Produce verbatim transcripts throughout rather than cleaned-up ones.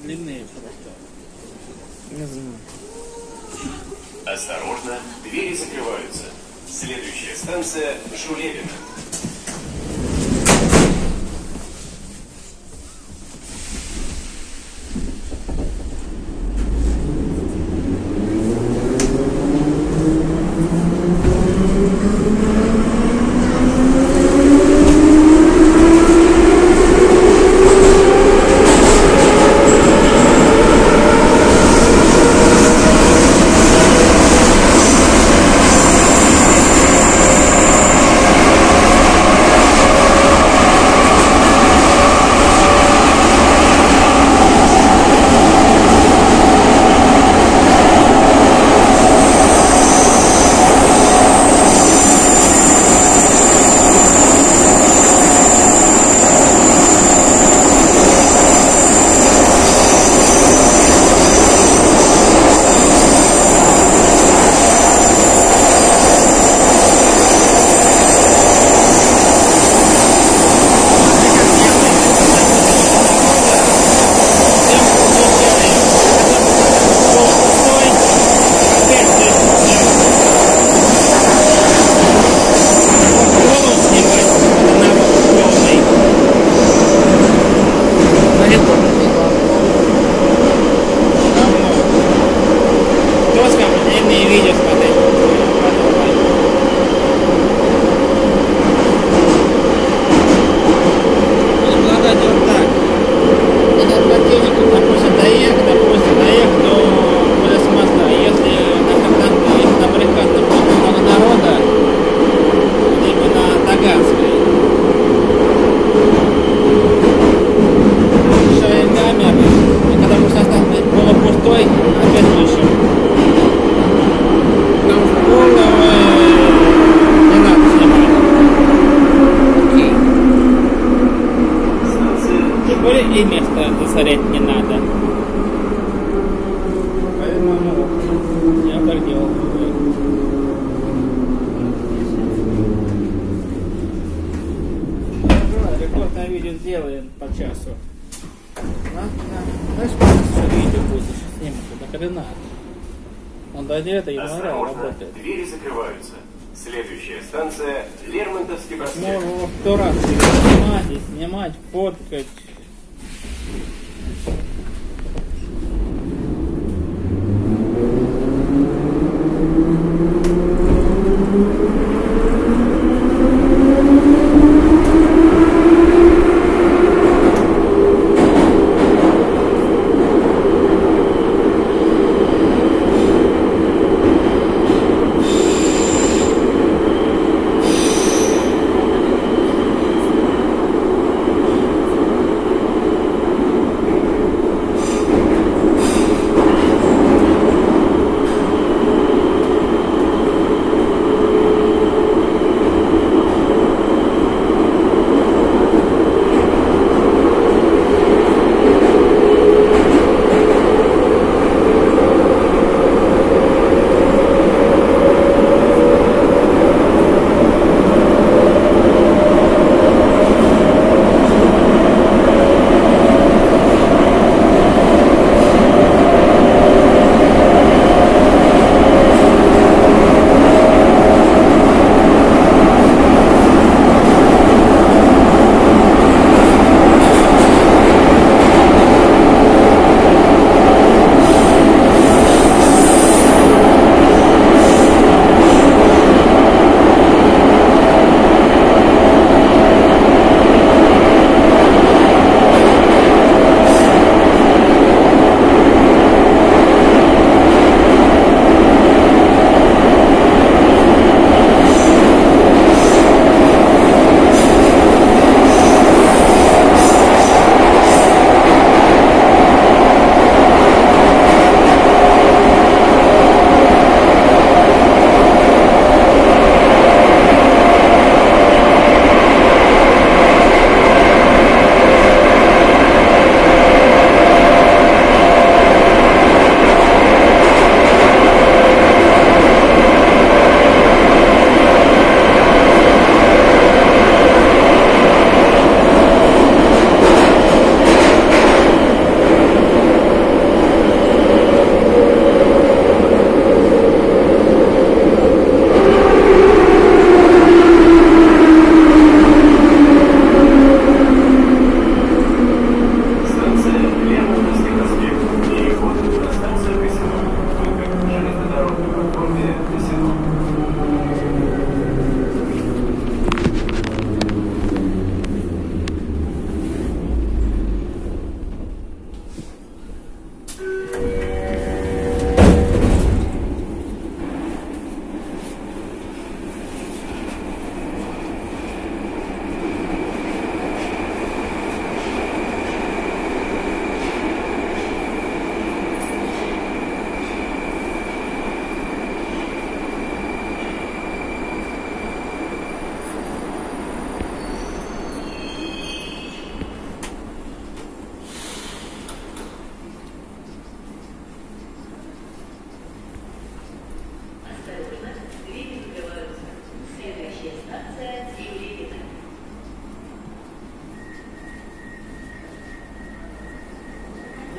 длинные просто. Не знаю. Осторожно, двери закрываются. Следующая станция Жулебино. И место засорять не надо. Поэтому я так делал. Рекордное видео сделаем по часу. На, на. Знаешь, что видео будет еще снимать? Это хрена. Он дойдет и юмора работает. Двери закрываются. Следующая станция Лермонтовский проспект. Можно во сто раз снимать и снимать, фоткать.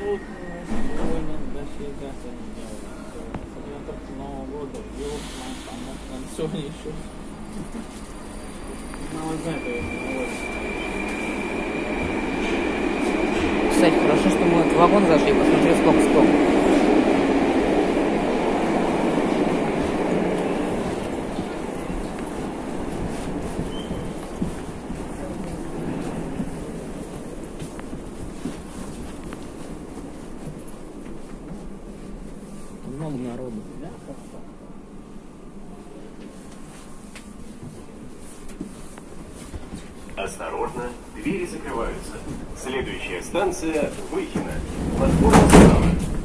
тут сегодня дофига не делают. Сегодня только Нового года, ёлка, там, там сегодня еще. Мало знает, Кстати, хорошо, что мы в вагон зашли, посмотри, сколько стол. Много народу. Осторожно, двери закрываются. Следующая станция Выхино. Платформа справа.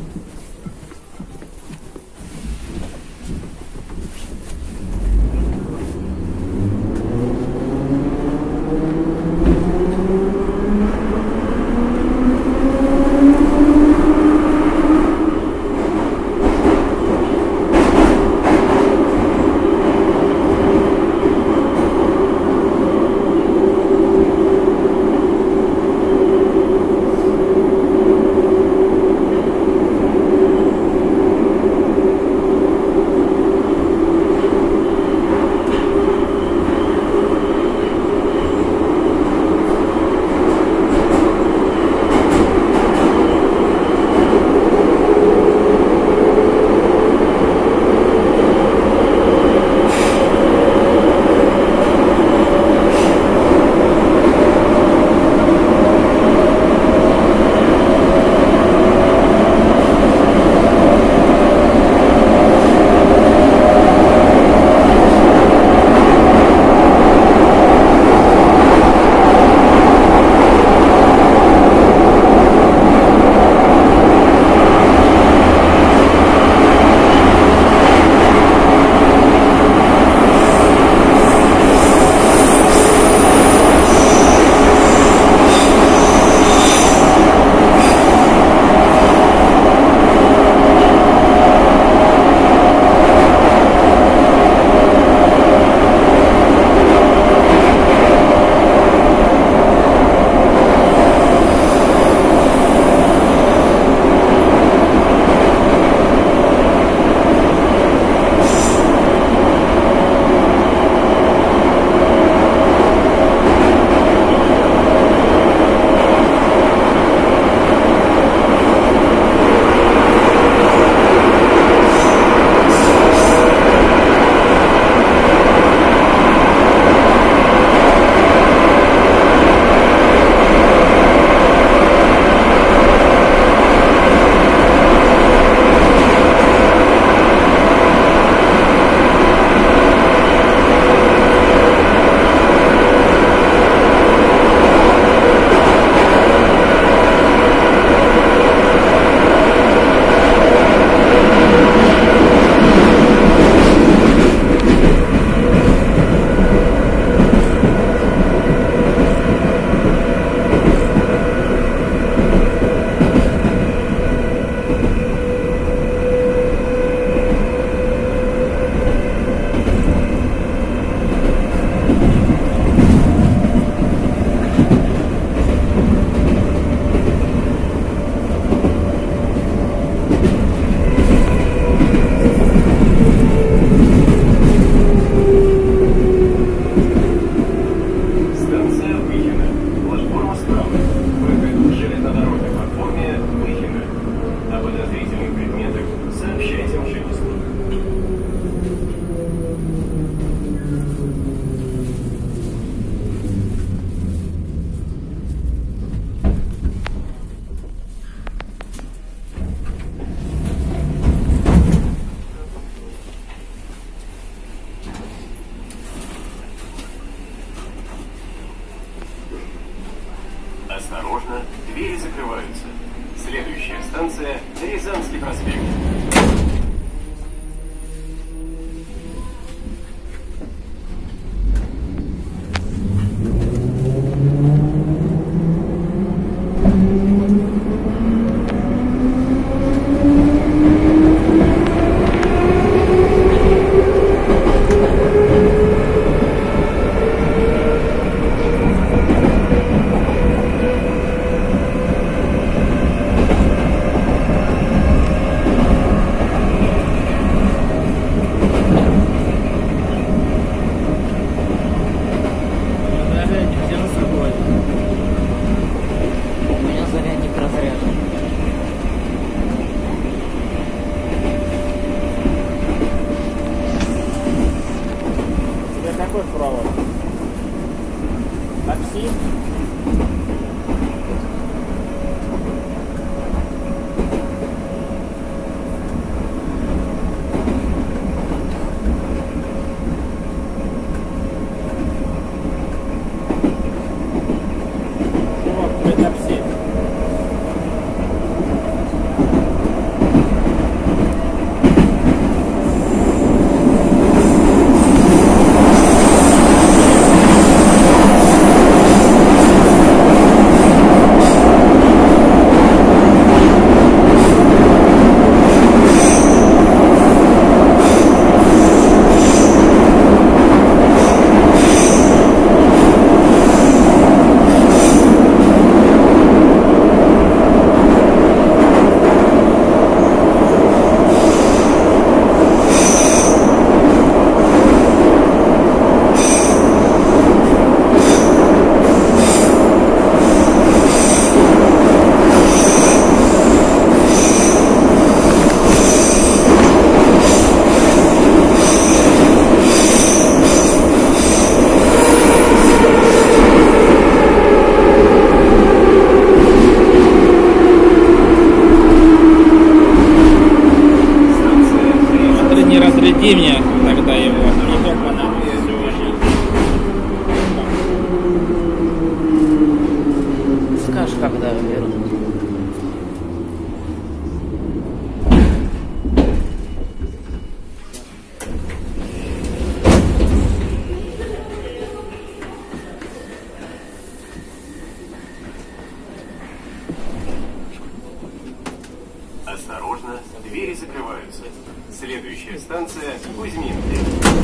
Осторожно, двери закрываются. Следующая станция – Рязанский проспект. Осторожно, двери закрываются. Следующая станция Кузьминки.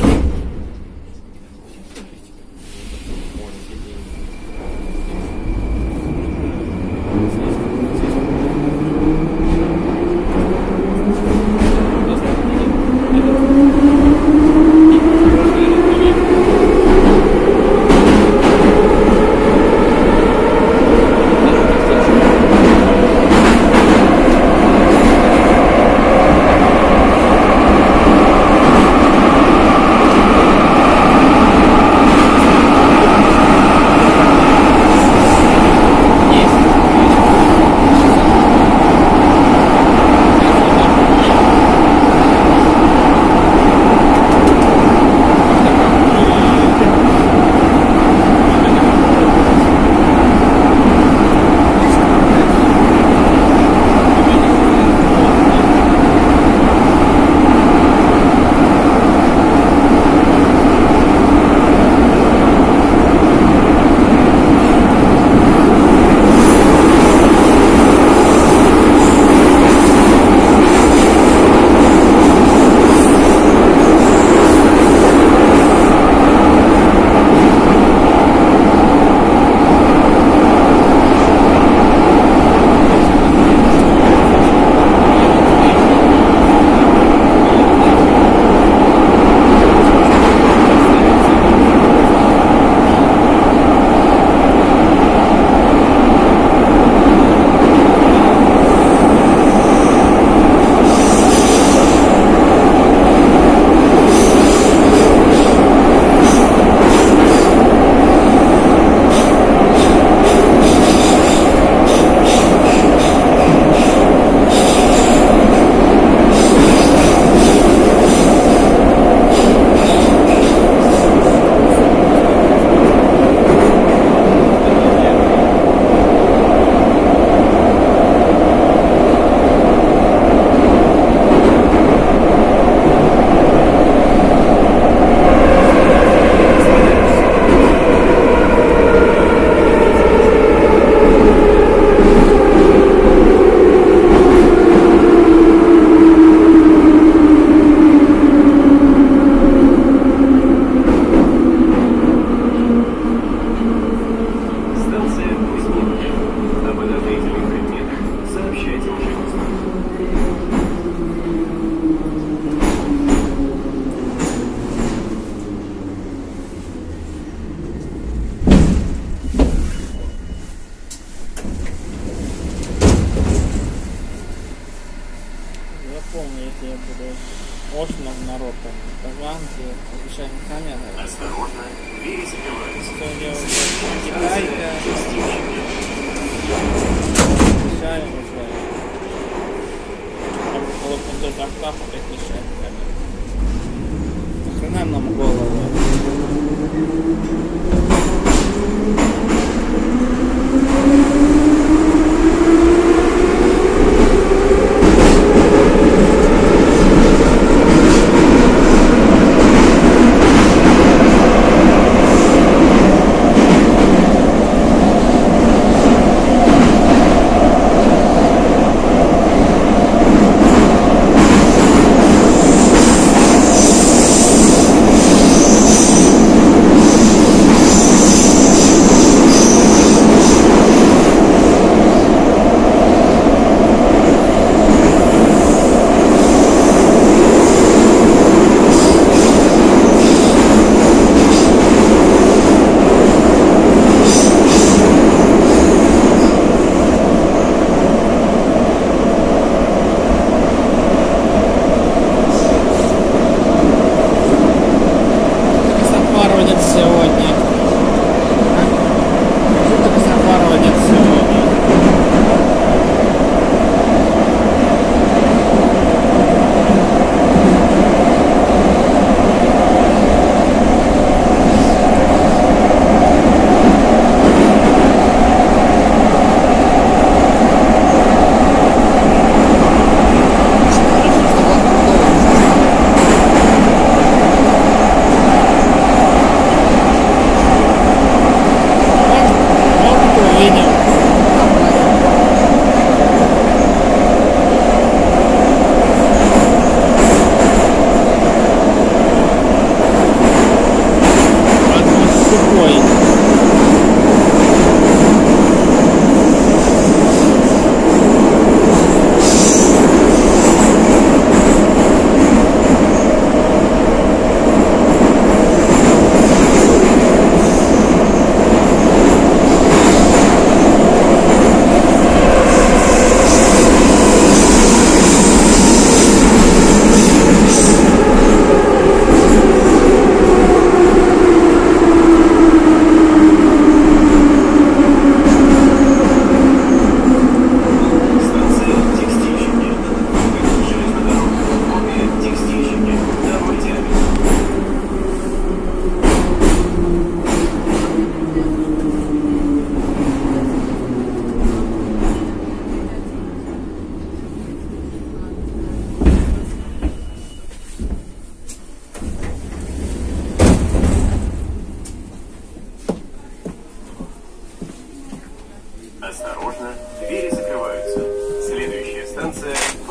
если я буду очень много народ, там, таганки, обещаем камеры. Осторожно, двери закрываются. Что делать? Китайка. Обещаем уже. Там около конца зарплаты опять мешает камеры. Нахрена нам голову?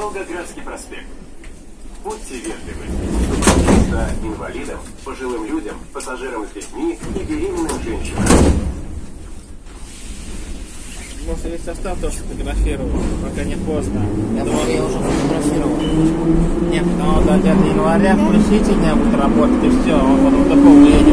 Волгоградский проспект. Будьте вежливы. Уступайте места инвалидам, пожилым людям, пассажирам с детьми и беременным женщинам. Может, весь состав тоже фотографировал, пока не поздно. Я Думал, уже, я уже фотографировал. нет, потому до девятого января включите, не будет работать, и все, он потом такого уедет.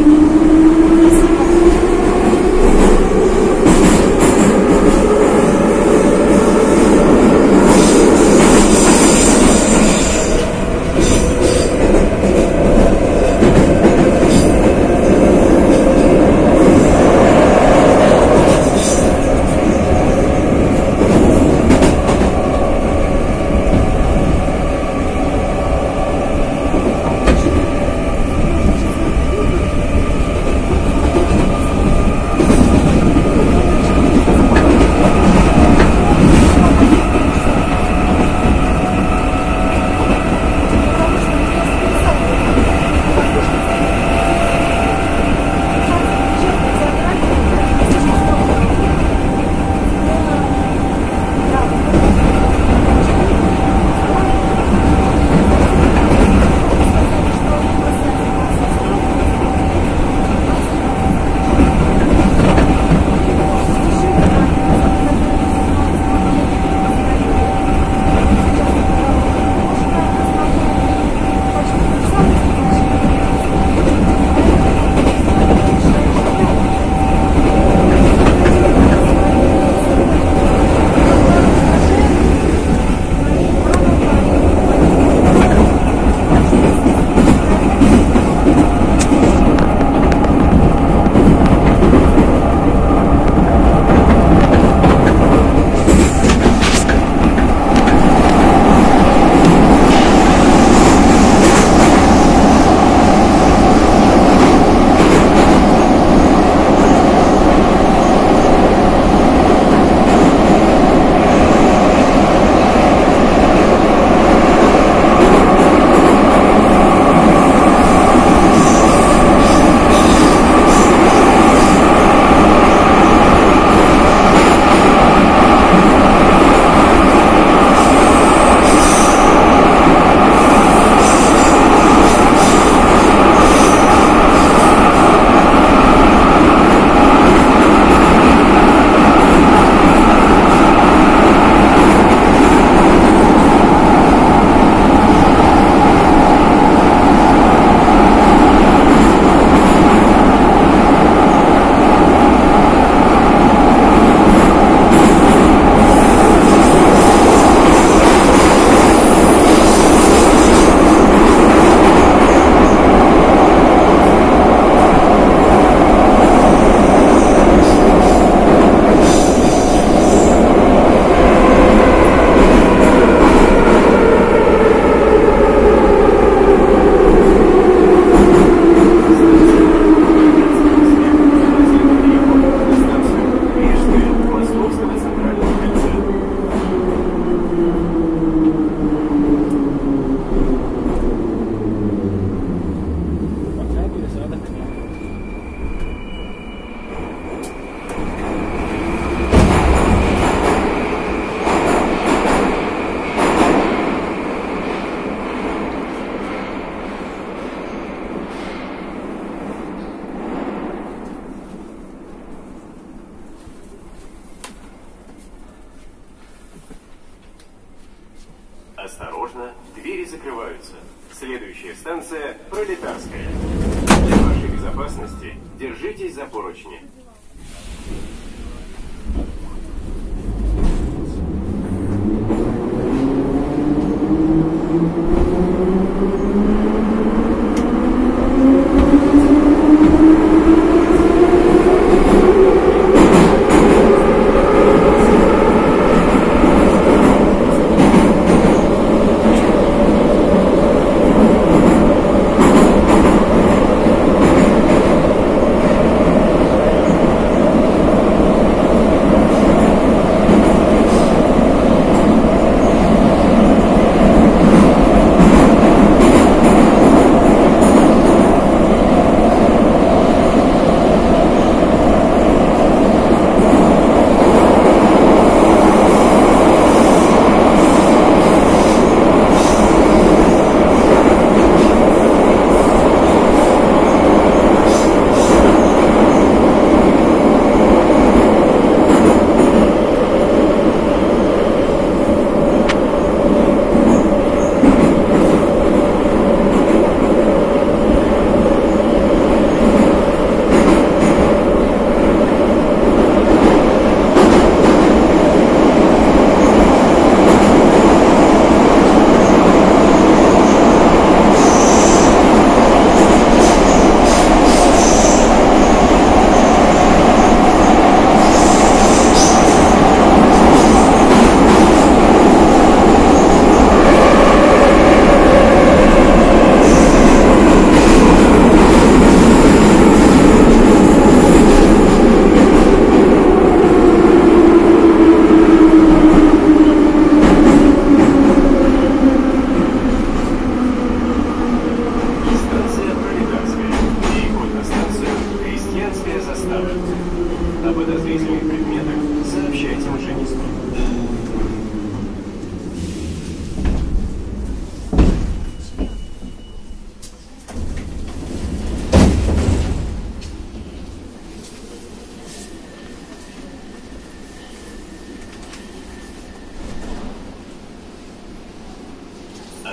Осторожно, двери закрываются. Следующая станция – Пролетарская. Для вашей безопасности держитесь за поручни.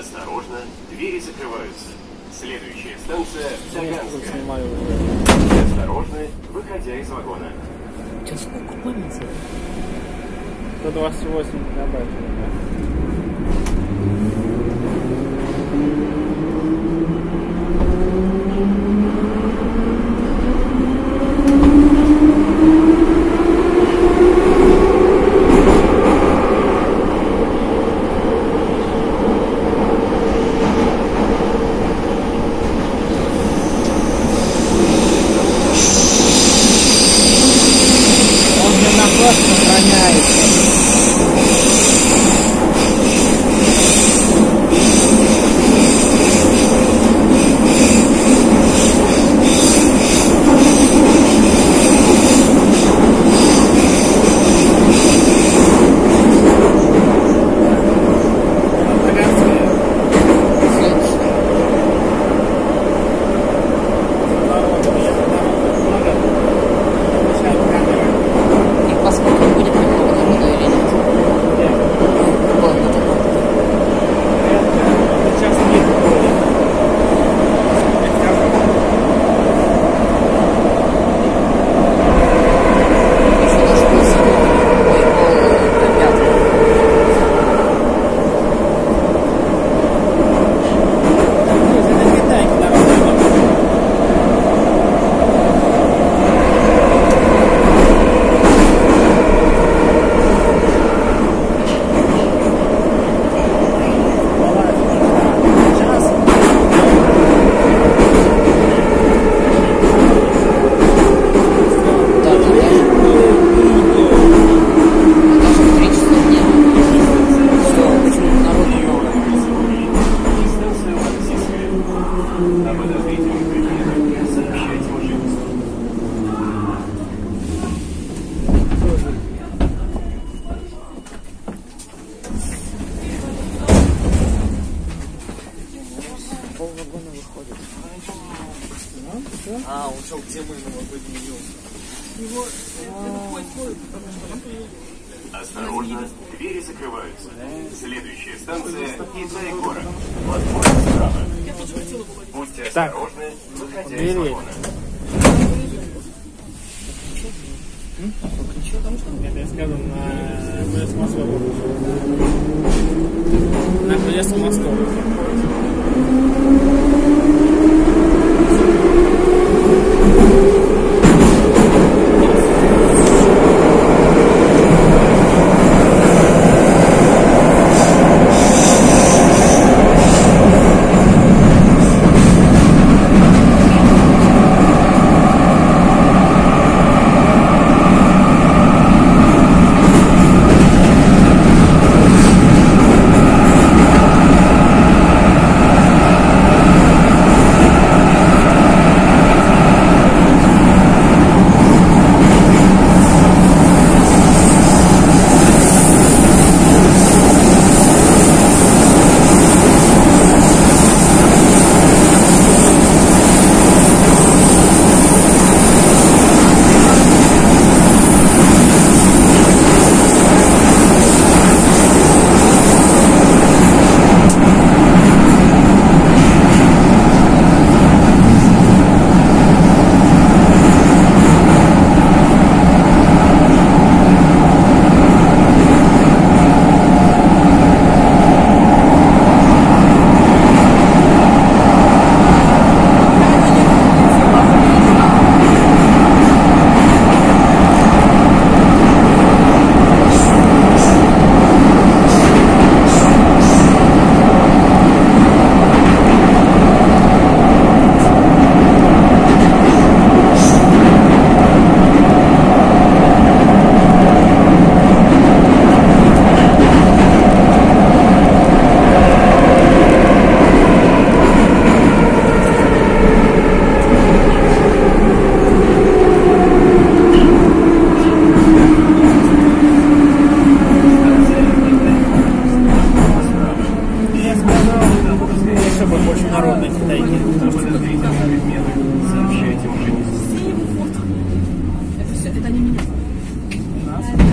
Осторожно, двери закрываются. Следующая станция Таганская. Снимаю. Будьте осторожны, выходя из вагона. Что, сколько памяти? сто двадцать восемь мегабайт. Полвагона выходит. А, он шел, где мы его подменил. Осторожно, двери закрываются. Следующая станция Исайгора. Платформа справа. Будьте осторожны, выходя из вагона. Это я скажу на поезд Москвы. На поезд Москвы.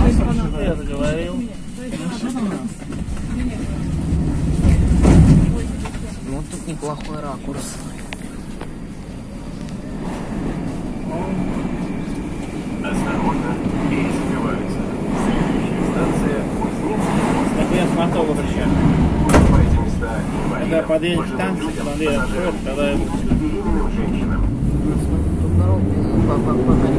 Я заговорил. плохой ракурс. Осторожно, рейс открывается. Следующая станция Кузнецкий. Так я смотрел вообще. В эти места Когда инвалидам, подъедет пожилым станция, людям, когда я пассажирам открою, тогда я... и беременным женщинам. Тут народ пока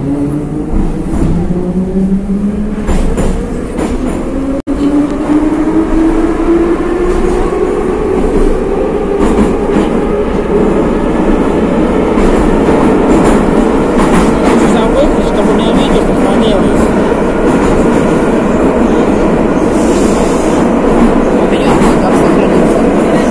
чтобы у меня видео сохранилось. у меня как сохранится.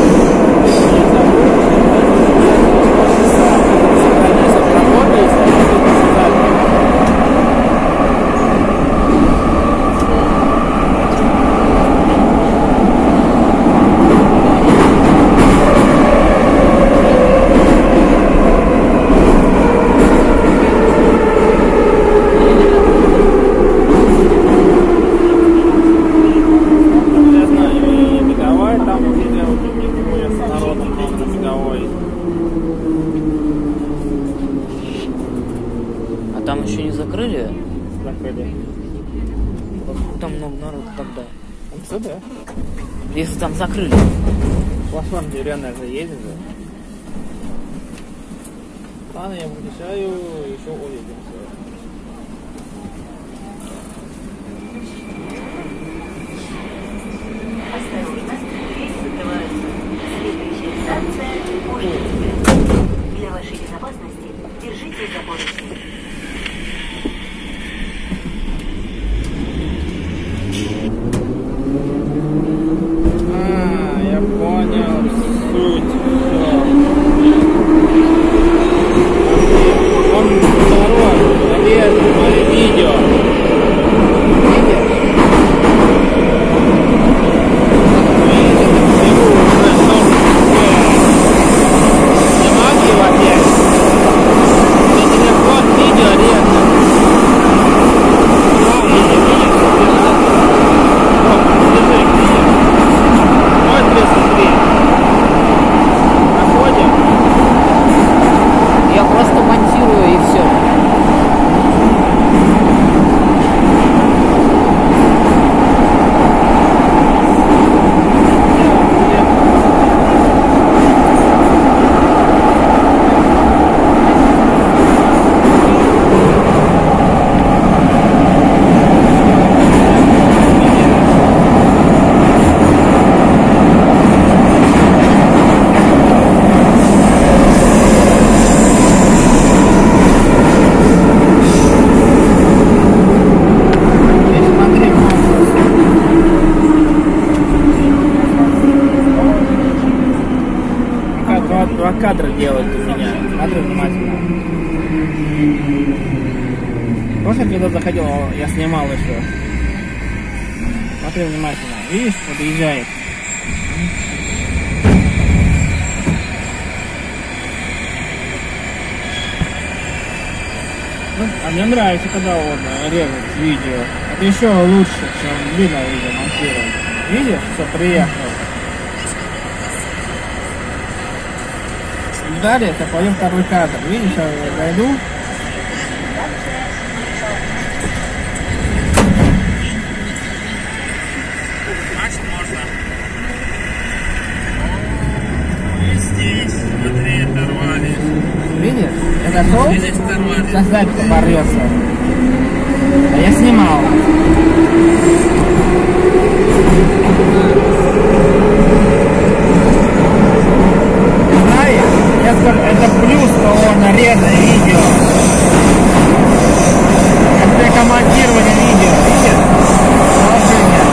Там еще не закрыли? Закрыли. Там много народу тогда. Все, да. Если там закрыли. Платформа деревянная же едет же. Ладно, я выключаю, еще увидимся. Осторожно, рейс открывается. Следующая станция Кузнецкая. Для вашей безопасности держите за поручни. А, я понял суть. Всё. Он второй, нарезал мое видео. Видишь? Снимал его опять. На телефон видео резал. Снимал видео, видишь? Держи, видишь? ноль тридцать три. Находим. Я просто монтирую и все. Два кадра делают у меня. Смотри внимательно. Просто когда заходил, я снимал еще. Смотри внимательно. Видишь, подъезжает. Ну, а мне нравится, когда он режет видео. Это еще лучше, чем длинное видео монтировать. Видишь, что приехал. Далее это пойдем второй кадр. Видишь, я зайду. Можно. И здесь, смотри, оторвали. Видишь? Я готов? Здесь оторвали. Сейчас запись порвется. А я снимал. Это плюс того нареза видео. Это комментирование видео, видишь? Положение.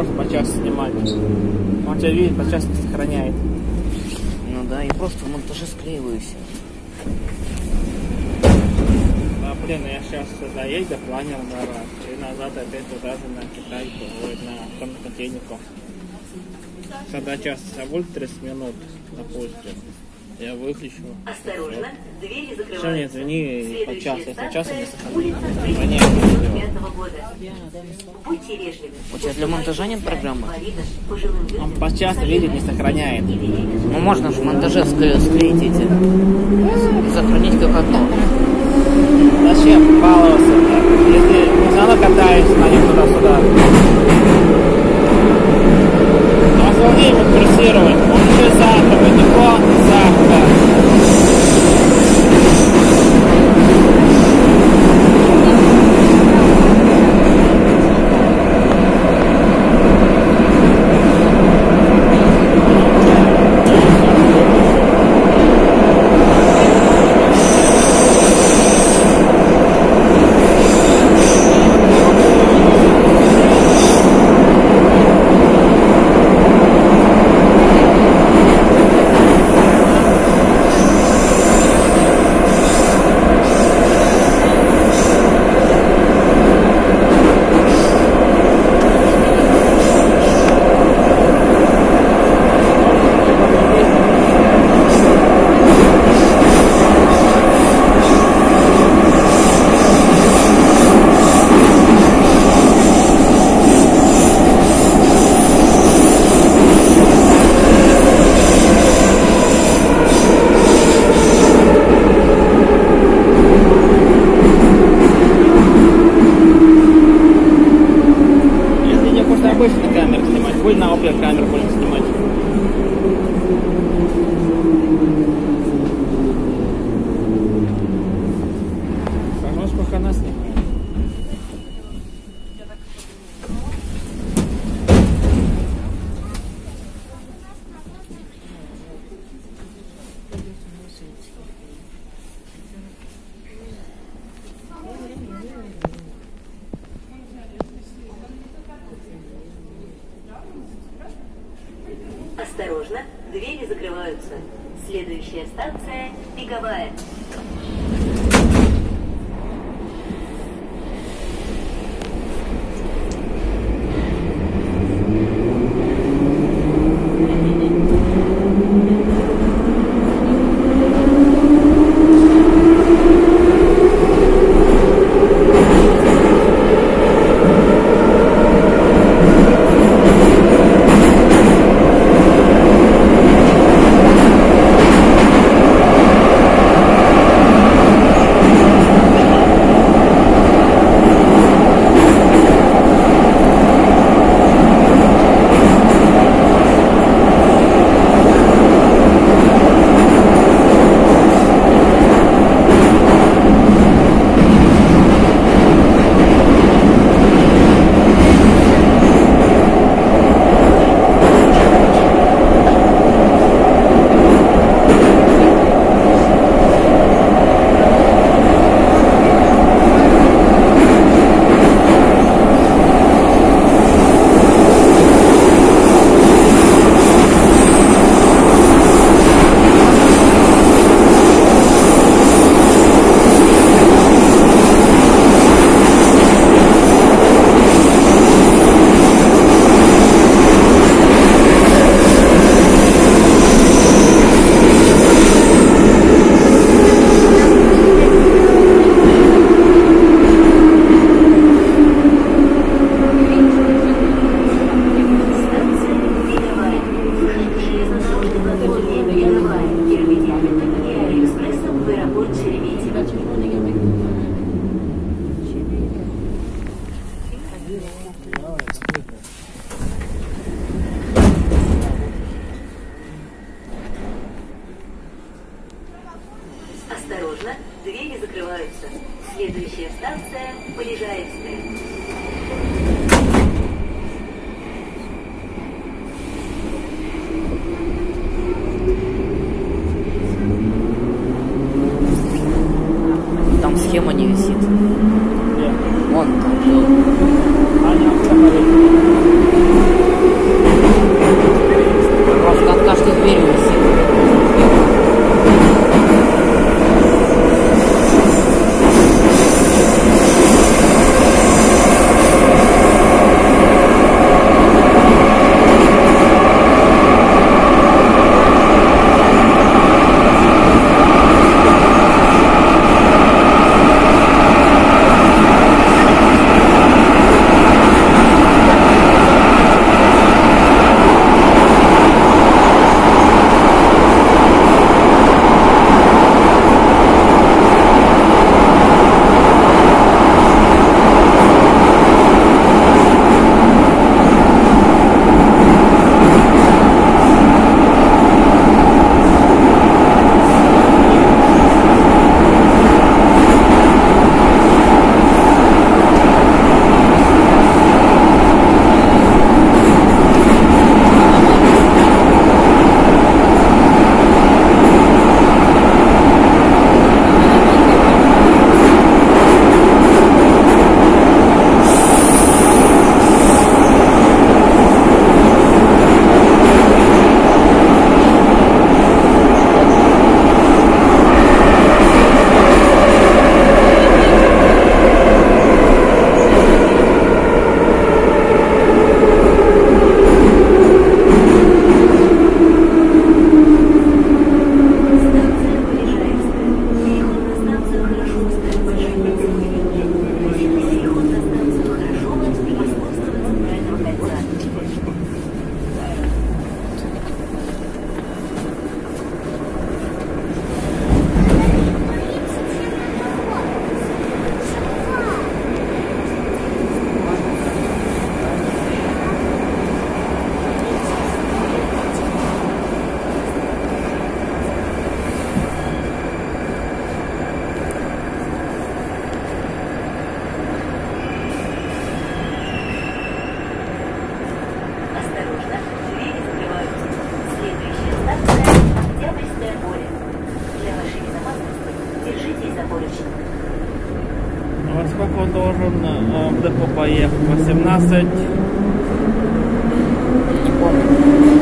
невозможно по часу снимать. Он тебя видит, по часу не сохраняет. Ну да, я просто в монтаже склеиваюсь. Да, блин, я сейчас сюда ездил, планировал два раза. И назад опять туда же на Китайку, ой, на контейнерку. Когда час, а будет тридцать минут, допустим. Я выключу. Осторожно, двери Что закрываются. мне извини, по часу, если час не Улица сохраняет. девяносто пятого года. Будьте вежливы. У тебя для монтажа нет программы? Инвалидам, пожилым людям, Он по часу видит, не сохраняет. Ну можно же в монтаже скле- склеить эти. И сохранить как одно. Зачем баловаться? Если все равно катаешься на них туда-сюда. Но основные ему курсировать. Он уже завтра, далеко завтра. Обычно камеру снимать, будет на опер камеру будем снимать. Пожалуйста, пока нас снимает. Осторожно, двери закрываются. Следующая станция – Беговая. Осторожно, двери закрываются. Следующая станция – Полежаевская. Там схема не висит. Где? Вон там. Аня, уехали. Просто от каждой двери висит. Во сколько он должен э, в депо поехать? восемнадцать? Не помню.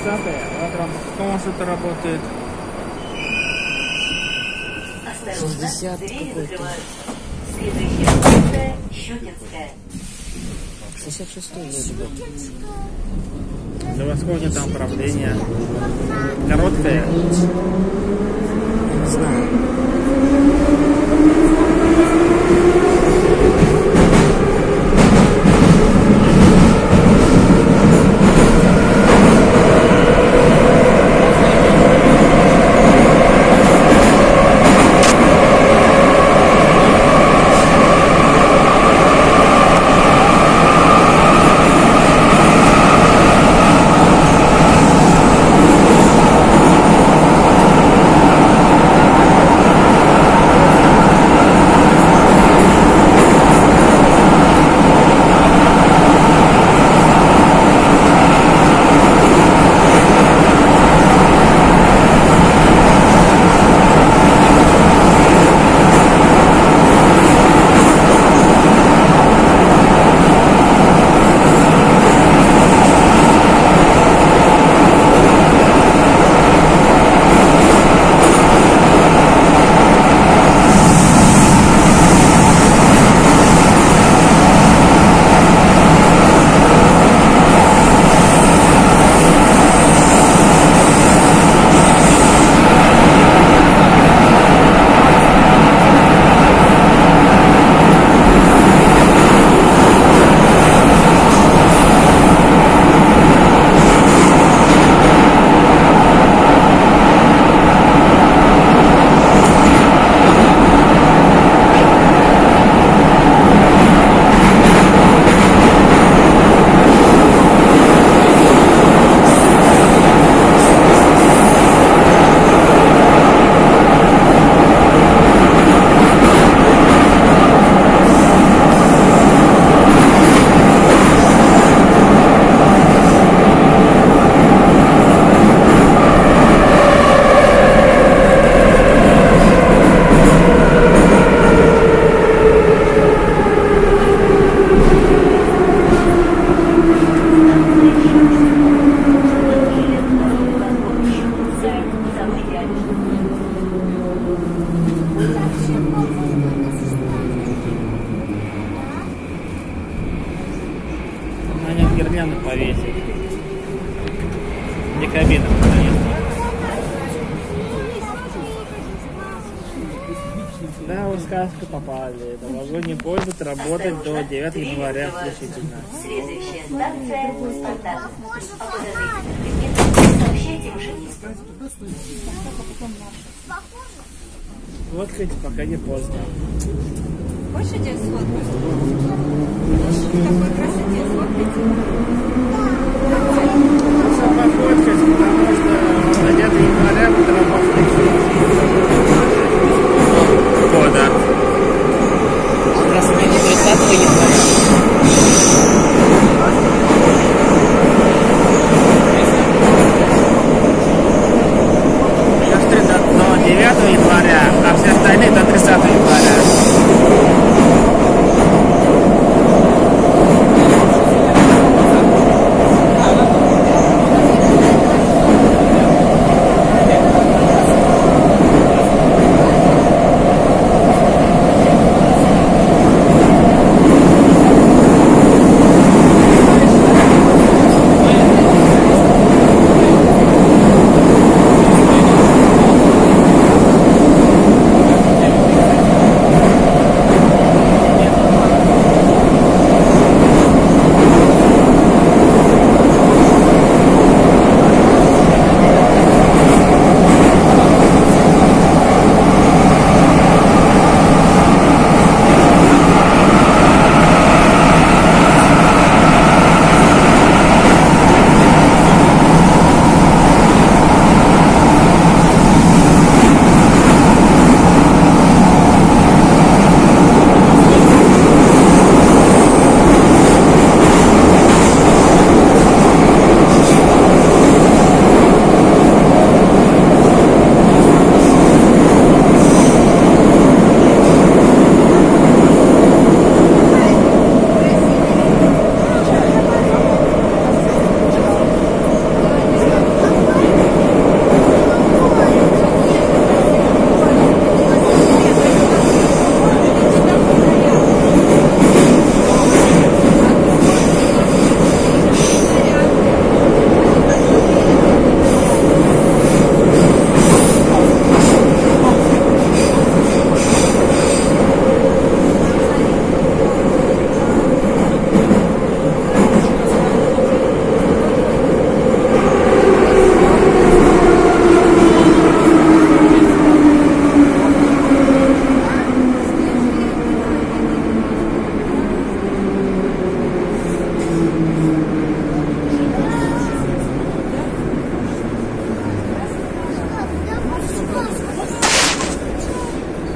тридцатое. Вот там, как у нас это работает? Осторожно, шестьдесят двери какой-то. закрываются. Следующая станция Щукинская. шестьдесят шестой вроде бы. Да во сколько там управление? Короткое? Не знаю. гирлянды повесить. Где кабина, конечно. Да, вы в сказку попали. Новогодний поезд будет работать до девятого января включительно. Следующая станция Спартак. Подождите, сообщайте машинисту. Сфоткайте, пока не поздно. Хочешь идти сфоткать? В такой красоте сфоткайте? Лучше пофоткать, потому что до девятого января будет работать года. Как раз таки тридцатого января. До девятого января, а все остальные до тридцатого января. А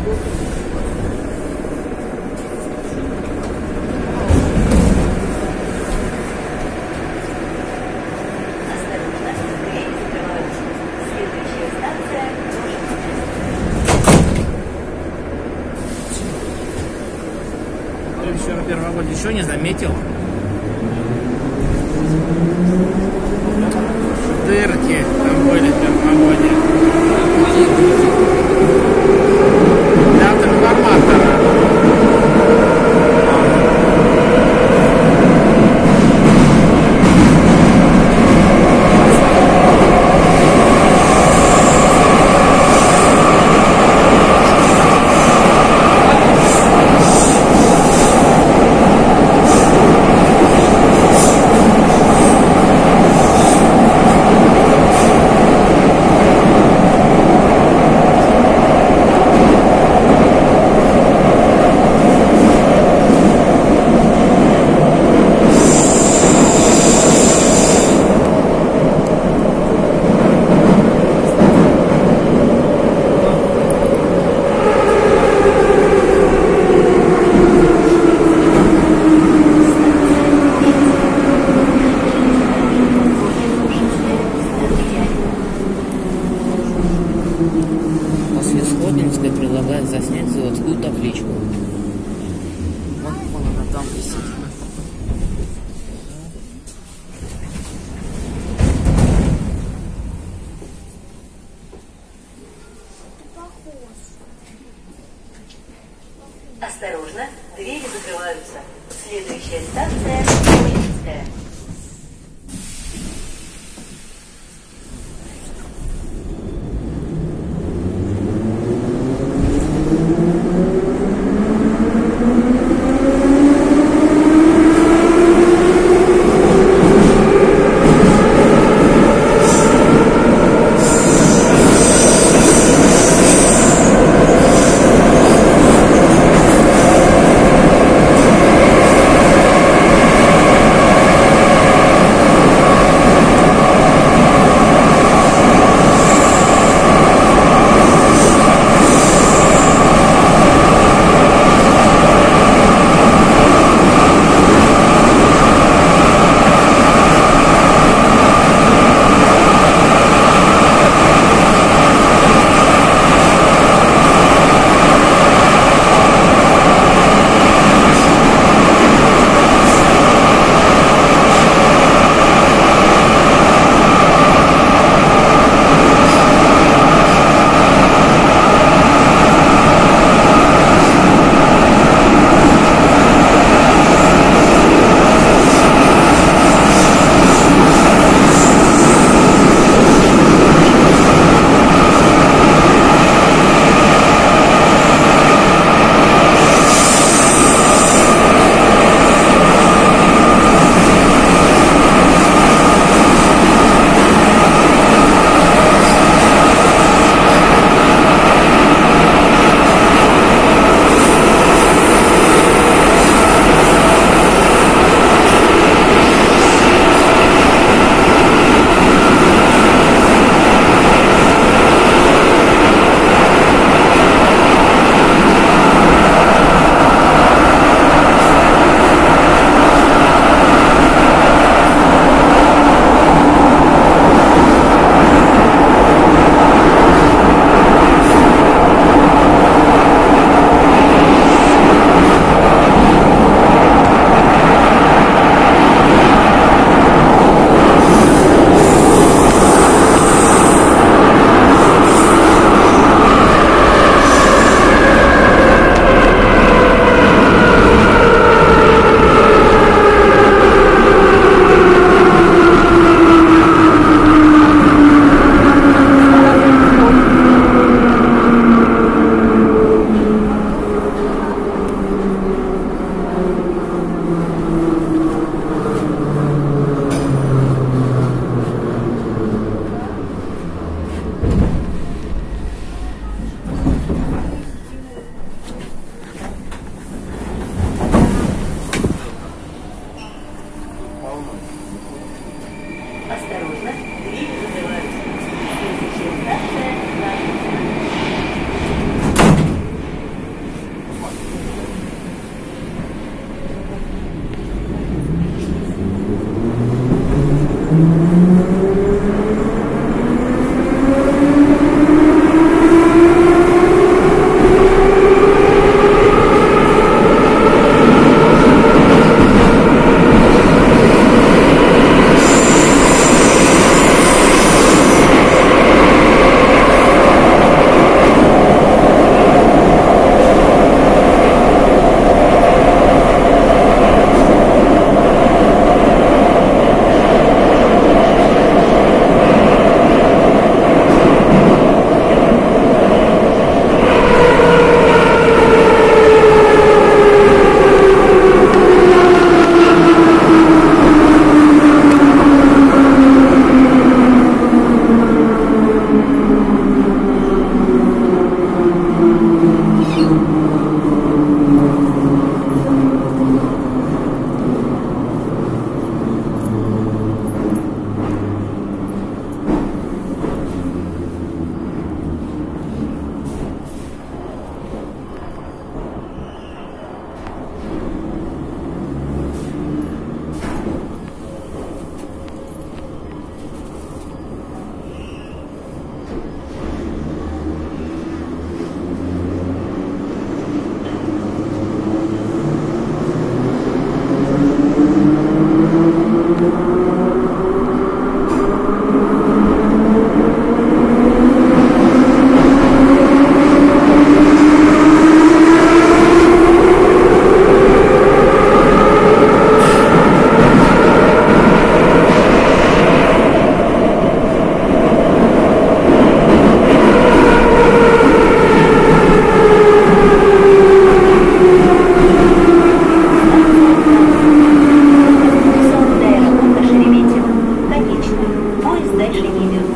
Еще первогодь еще не заметил. Дырки там были в первогоде. Для трансформатора. После Сходнинской предлагают заснять заводскую табличку. Вон, вон она там висит. Осторожно, двери закрываются. Следующая станция Сходнинская.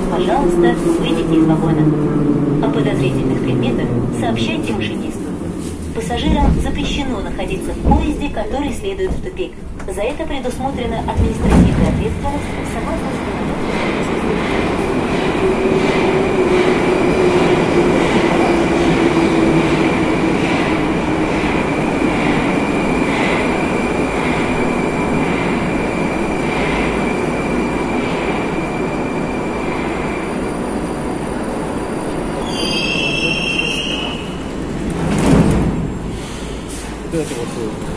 пожалуйста, выйдите из вагона. О подозрительных предметах сообщайте машинисту. Пассажирам запрещено находиться в поезде, который следует в тупик. За это предусмотрена административная ответственность согласно Вот это вот